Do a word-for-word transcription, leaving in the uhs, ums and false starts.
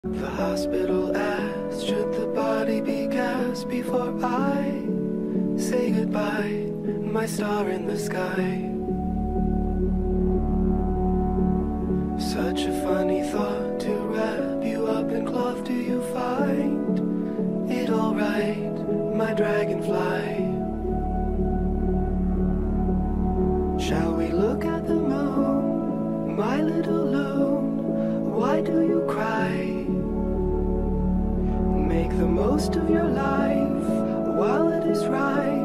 The hospital asked, should the body be cast before I say goodbye, my star in the sky? Such a funny thought to wrap you up in cloth. Do you find it alright, my dragonfly? Shall we look at the moon, my little loon? Why do you cry? Make the most of your life while it is right.